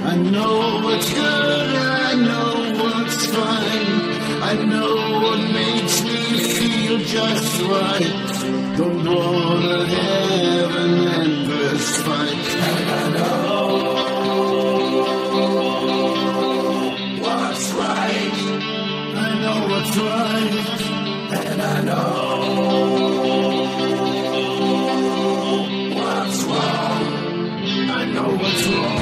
I know what's good, I know what's fine. I know what makes me feel just right. Don't wanna have an endless fight. And I know what's right. I know what's right. And I know what's wrong. I know what's wrong.